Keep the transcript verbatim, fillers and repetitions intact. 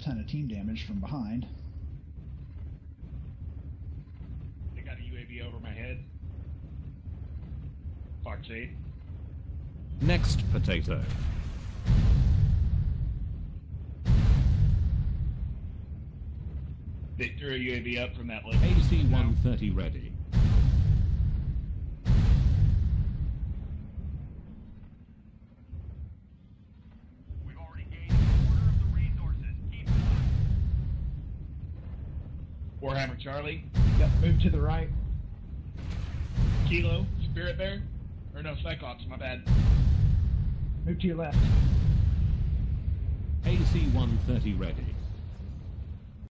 ton of team damage from behind. They got a U A V over my head. Fox eight. Next potato. They threw a U A V up from that left. A C one thirty ready. We've already gained a quarter of the resources. Keep it up. Warhammer Charlie. Yep, move to the right. Kilo. Spirit Bear. Or no, Cyclops, my bad. Move to your left. A C one thirty ready.